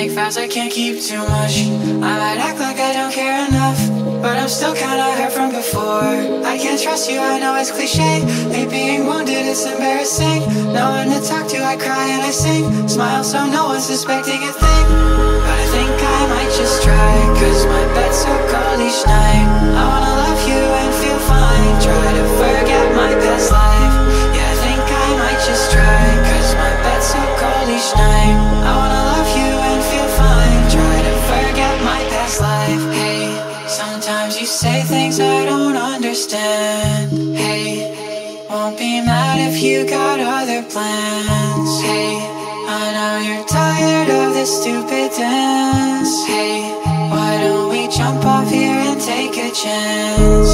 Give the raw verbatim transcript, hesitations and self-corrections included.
make vows I can't keep too much. I might act like I don't care enough, but I'm still kinda hurt from before. I can't trust you, I know it's cliche. Hate being wounded, it's embarrassing. No one to talk to, I cry and I sing. Smile so no one's suspecting a thing. But I think I might just try, cause my bed's so cold each night. I wanna love you and feel fine. Try to forget my past life. Yeah, I think I might just try, cause my bed's so cold each night. I wanna love you and feel fine. Try to forget my past life. Hey, sometimes you say things I don't understand. Hey, won't be mad if you got other plans. Hey, I know you're tired of this stupid dance. Hey, why don't we jump off here and take a chance?